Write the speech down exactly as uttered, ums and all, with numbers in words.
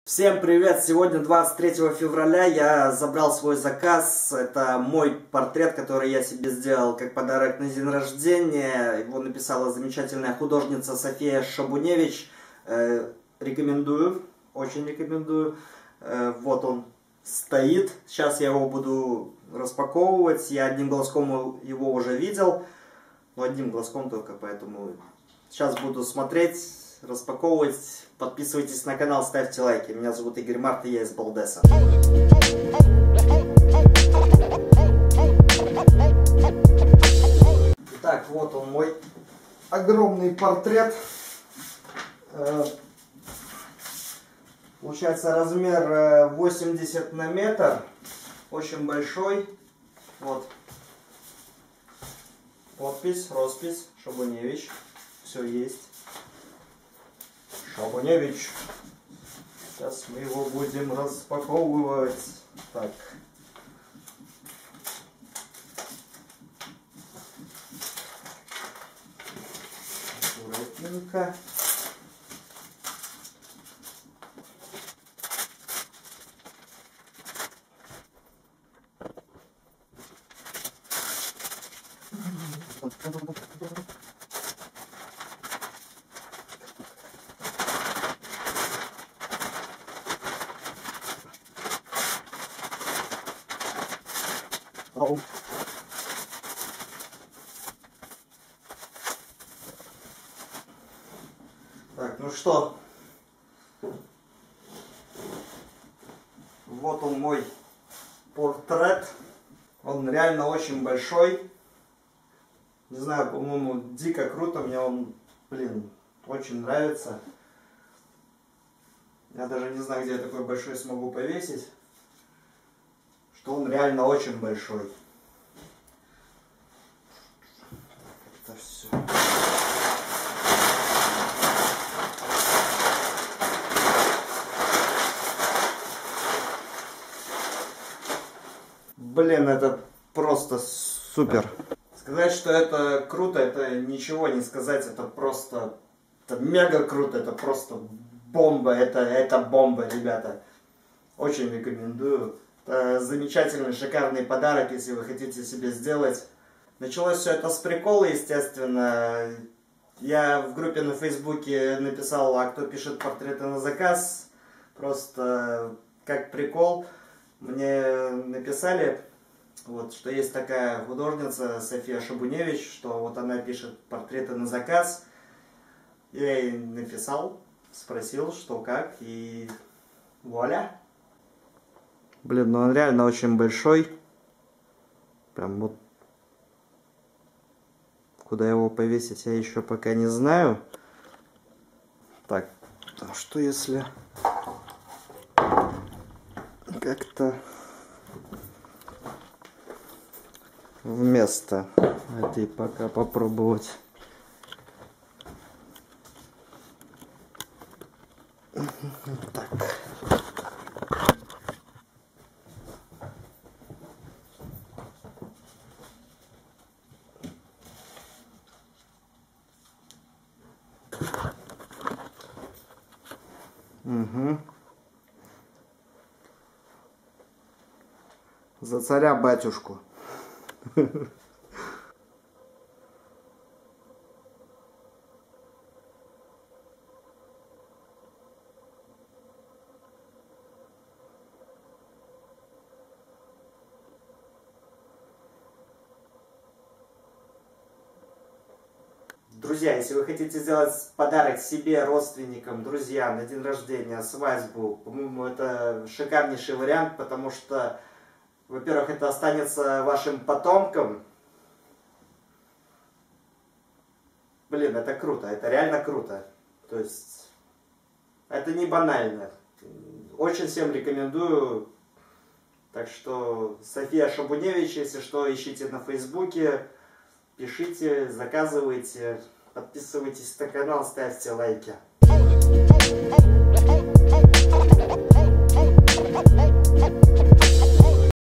Всем привет! Сегодня двадцать третьего февраля я забрал свой заказ. Это мой портрет, который я себе сделал как подарок на день рождения. Его написала замечательная художница София Шабуневич. Э, рекомендую, очень рекомендую. Э, вот он стоит. Сейчас я его буду распаковывать. Я одним глазком его уже видел. Но одним глазком только, поэтому сейчас буду смотреть, распаковывать. Подписывайтесь на канал, ставьте лайки. Меня зовут Игорь Март, и я из Балдеса. Итак, вот он, мой огромный портрет. Получается размер восемьдесят на метр. Очень большой. Вот. Подпись, роспись, Шабуневич. Все есть. Шабуневич. Сейчас мы его будем распаковывать. Так. Аккуратненько. Оу. Так, ну что, вот он мой портрет. Он реально очень большой. Не знаю, по-моему, дико круто. Мне он, блин, очень нравится. Я даже не знаю, где я такой большой смогу повесить. Что он реально очень большой. Это все. Блин, это просто супер. Сказать, что это круто, это ничего не сказать. Это просто, это мега круто. Это просто бомба. Это, это бомба, ребята. Очень рекомендую. Замечательный, шикарный подарок, если вы хотите себе сделать. Началось все это с прикола, естественно. Я в группе на Фейсбуке написал, а кто пишет портреты на заказ. Просто как прикол. Мне написали, вот, что есть такая художница София Шабуневич, что вот она пишет портреты на заказ. Я ей написал, спросил, что как, и вуаля. Блин, ну он реально очень большой. Прям вот. Куда его повесить, я еще пока не знаю. Так, а что если как-то вместо этой пока попробовать. Так. Угу. За царя-батюшку. Друзья, если вы хотите сделать подарок себе, родственникам, друзьям на день рождения, свадьбу, по-моему, это шикарнейший вариант, потому что, во-первых, это останется вашим потомкам. Блин, это круто, это реально круто. То есть, это не банально. Очень всем рекомендую. Так что, София Шабуневич, если что, ищите на Фейсбуке, пишите, заказывайте. Подписывайтесь на канал, ставьте лайки.